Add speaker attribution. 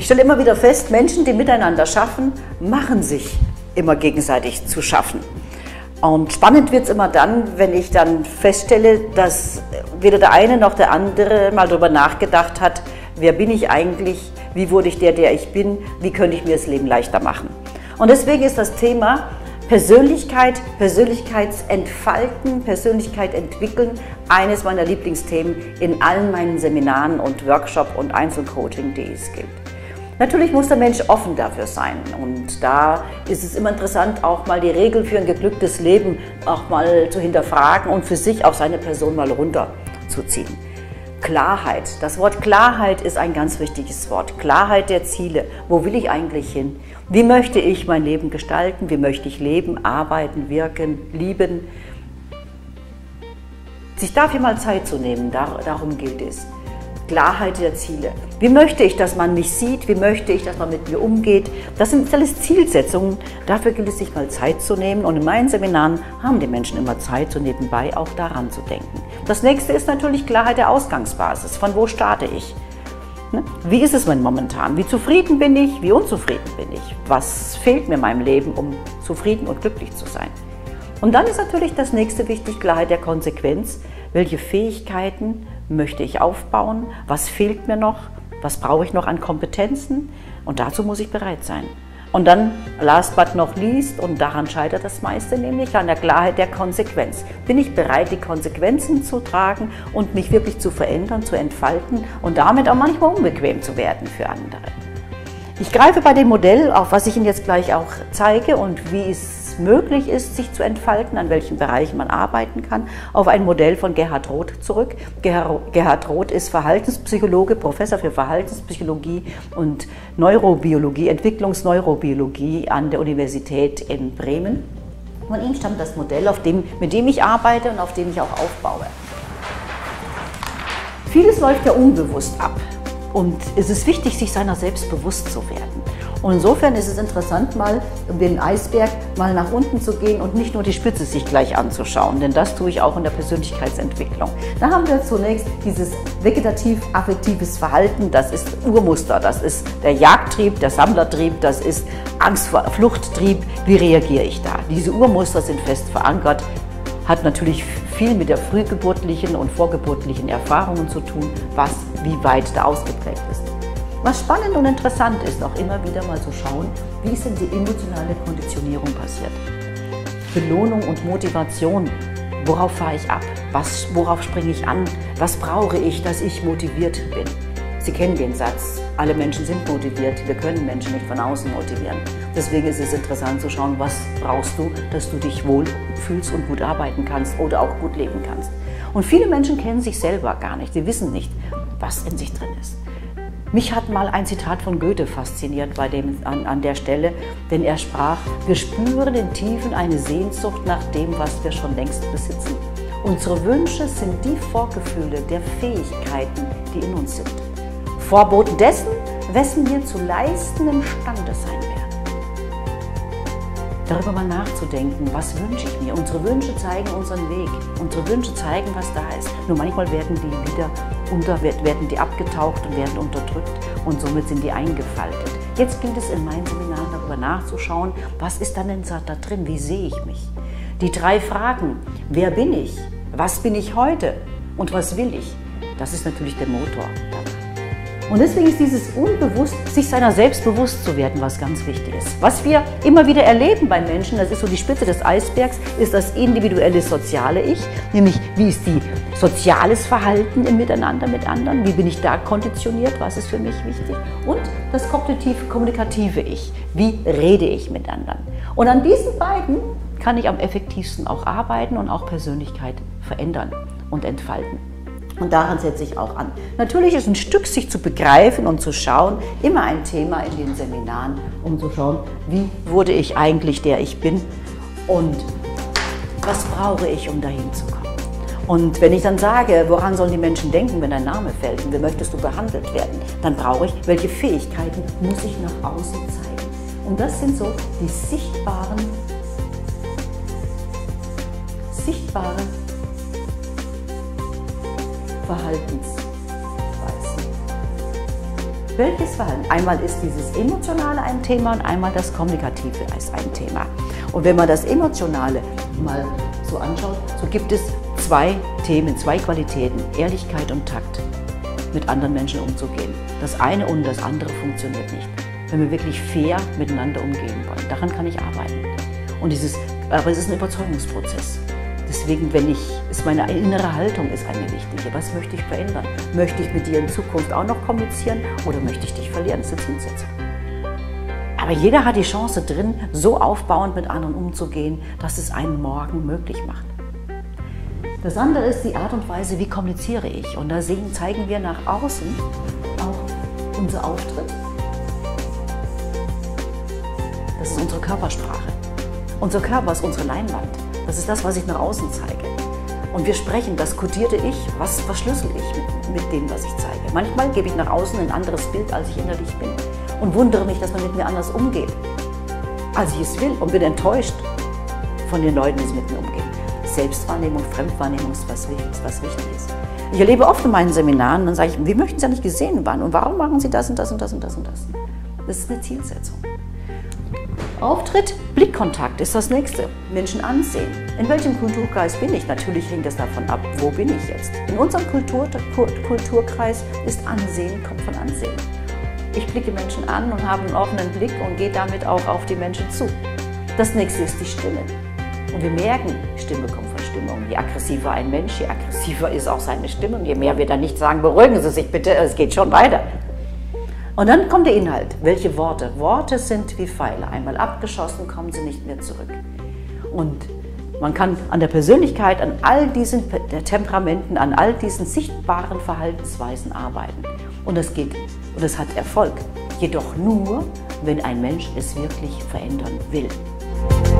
Speaker 1: stelle immer wieder fest, Menschen, die miteinander schaffen, machen sich immer gegenseitig zu schaffen. Und spannend wird es immer dann, wenn ich dann feststelle, dass weder der eine noch der andere mal darüber nachgedacht hat, wer bin ich eigentlich, wie wurde ich der ich bin, wie könnte ich mir das Leben leichter machen. Und deswegen ist das Thema Persönlichkeit, Persönlichkeitsentfalten, Persönlichkeit entwickeln eines meiner Lieblingsthemen in allen meinen Seminaren und Workshops und Einzelcoaching, die es gibt. Natürlich muss der Mensch offen dafür sein und da ist es immer interessant, auch mal die Regeln für ein geglücktes Leben auch mal zu hinterfragen und für sich auch seine Person mal runterzuziehen. Klarheit. Das Wort Klarheit ist ein ganz wichtiges Wort. Klarheit der Ziele. Wo will ich eigentlich hin? Wie möchte ich mein Leben gestalten? Wie möchte ich leben, arbeiten, wirken, lieben? Sich dafür mal Zeit zu nehmen, darum gilt es. Klarheit der Ziele. Wie möchte ich, dass man mich sieht? Wie möchte ich, dass man mit mir umgeht? Das sind alles Zielsetzungen. Dafür gilt es, sich mal Zeit zu nehmen. Und in meinen Seminaren haben die Menschen immer Zeit, so nebenbei auch daran zu denken. Das nächste ist natürlich Klarheit der Ausgangsbasis. Von wo starte ich? Wie ist es denn momentan? Wie zufrieden bin ich? Wie unzufrieden bin ich? Was fehlt mir in meinem Leben, um zufrieden und glücklich zu sein? Und dann ist natürlich das nächste wichtig, Klarheit der Konsequenz. Welche Fähigkeiten möchte ich aufbauen? Was fehlt mir noch? Was brauche ich noch an Kompetenzen? Und dazu muss ich bereit sein. Und dann, last but not least, und daran scheitert das meiste, nämlich an der Klarheit der Konsequenz. Bin ich bereit, die Konsequenzen zu tragen und mich wirklich zu verändern, zu entfalten und damit auch manchmal unbequem zu werden für andere? Ich greife bei dem Modell, auf was ich Ihnen jetzt gleich auch zeige und wie es möglich ist, sich zu entfalten, an welchen Bereichen man arbeiten kann, auf ein Modell von Gerhard Roth zurück. Gerhard Roth ist Verhaltenspsychologe, Professor für Verhaltenspsychologie und Neurobiologie, Entwicklungsneurobiologie an der Universität in Bremen. Von ihm stammt das Modell, mit dem ich arbeite und auf dem ich auch aufbaue. Vieles läuft ja unbewusst ab und es ist wichtig, sich seiner selbst bewusst zu werden. Und insofern ist es interessant, mal um den Eisberg mal nach unten zu gehen und nicht nur die Spitze sich gleich anzuschauen, denn das tue ich auch in der Persönlichkeitsentwicklung. Da haben wir zunächst dieses vegetativ-affektives Verhalten, das ist Urmuster, das ist der Jagdtrieb, der Sammlertrieb, das ist Angst-Fluchttrieb. Wie reagiere ich da? Diese Urmuster sind fest verankert, hat natürlich viel mit der frühgeburtlichen und vorgeburtlichen Erfahrungen zu tun, wie weit da ausgeprägt ist. Was spannend und interessant ist, auch immer wieder mal zu schauen, wie ist denn die emotionale Konditionierung passiert. Belohnung und Motivation, worauf fahre ich ab, worauf springe ich an, was brauche ich, dass ich motiviert bin. Sie kennen den Satz, alle Menschen sind motiviert, wir können Menschen nicht von außen motivieren. Deswegen ist es interessant zu schauen, was brauchst du, dass du dich wohl fühlst und gut arbeiten kannst oder auch gut leben kannst. Und viele Menschen kennen sich selber gar nicht, sie wissen nicht, was in sich drin ist. Mich hat mal ein Zitat von Goethe fasziniert an der Stelle, denn er sprach: Wir spüren in Tiefen eine Sehnsucht nach dem, was wir schon längst besitzen. Unsere Wünsche sind die Vorgefühle der Fähigkeiten, die in uns sind. Vorboten dessen, wessen wir zu leisten imstande sein werden. Darüber mal nachzudenken, was wünsche ich mir? Unsere Wünsche zeigen unseren Weg. Unsere Wünsche zeigen, was da ist. Nur manchmal werden die abgetaucht und werden unterdrückt und somit sind die eingefaltet. Jetzt gilt es in meinen Seminaren darüber nachzuschauen, was ist dann denn da drin? Wie sehe ich mich? Die 3 Fragen: Wer bin ich? Was bin ich heute? Und was will ich? Das ist natürlich der Motor dabei. Und deswegen ist dieses unbewusst, sich seiner selbst bewusst zu werden, was ganz wichtig ist. Was wir immer wieder erleben bei Menschen, das ist so die Spitze des Eisbergs, ist das individuelle soziale Ich, nämlich wie ist die soziales Verhalten im Miteinander mit anderen, wie bin ich da konditioniert, was ist für mich wichtig, und das kognitiv-kommunikative Ich, wie rede ich mit anderen. Und an diesen beiden kann ich am effektivsten auch arbeiten und auch Persönlichkeit verändern und entfalten. Und daran setze ich auch an. Natürlich ist ein Stück sich zu begreifen und zu schauen immer ein Thema in den Seminaren, um zu schauen, wie wurde ich eigentlich der ich bin und was brauche ich, um dahin zu kommen. Und wenn ich dann sage, woran sollen die Menschen denken, wenn dein Name fällt und wie möchtest du behandelt werden, dann brauche ich, welche Fähigkeiten muss ich nach außen zeigen. Und das sind so die sichtbaren Verhaltensweisen. Welches Verhalten? Einmal ist dieses Emotionale ein Thema und einmal das Kommunikative ist ein Thema. Und wenn man das Emotionale mal so anschaut, so gibt es zwei Themen, zwei Qualitäten, Ehrlichkeit und Takt, mit anderen Menschen umzugehen. Das eine und das andere funktioniert nicht, wenn wir wirklich fair miteinander umgehen wollen. Daran kann ich arbeiten. Aber es ist ein Überzeugungsprozess. Deswegen, meine innere Haltung ist eine wichtige. Was möchte ich verändern? Möchte ich mit dir in Zukunft auch noch kommunizieren oder möchte ich dich verlieren? Das ist eine Zielsetzung. Aber jeder hat die Chance drin, so aufbauend mit anderen umzugehen, dass es einen morgen möglich macht. Das andere ist die Art und Weise, wie kommuniziere ich. Und da zeigen wir nach außen auch unser Auftritt. Das ist unsere Körpersprache. Unser Körper ist unsere Leinwand. Das ist das, was ich nach außen zeige. Und wir sprechen, das kodierte Ich, was verschlüssel ich mit dem, was ich zeige. Manchmal gebe ich nach außen ein anderes Bild, als ich innerlich bin. Und wundere mich, dass man mit mir anders umgeht, als ich es will. Und bin enttäuscht von den Leuten, die mit mir umgehen. Selbstwahrnehmung, Fremdwahrnehmung ist was wichtig ist. Ich erlebe oft in meinen Seminaren, dann sage ich, wie möchten Sie ja nicht gesehen werden? Und warum machen Sie das und das und das und das und das? Das ist eine Zielsetzung. Auftritt, Blickkontakt ist das nächste. Menschen ansehen. In welchem Kulturkreis bin ich? Natürlich hängt das davon ab, wo bin ich jetzt. In unserem Kulturkreis ist Ansehen, kommt von Ansehen. Ich blicke Menschen an und habe einen offenen Blick und gehe damit auch auf die Menschen zu. Das nächste ist die Stimme. Und wir merken, Stimme kommt von Stimmung. Je aggressiver ein Mensch, je aggressiver ist auch seine Stimme. Und je mehr wir dann nicht sagen, beruhigen Sie sich bitte, es geht schon weiter. Und dann kommt der Inhalt. Welche Worte? Worte sind wie Pfeile. Einmal abgeschossen, kommen sie nicht mehr zurück. Und man kann an der Persönlichkeit, an all diesen Temperamenten, an all diesen sichtbaren Verhaltensweisen arbeiten. Und es geht und es hat Erfolg. Jedoch nur, wenn ein Mensch es wirklich verändern will.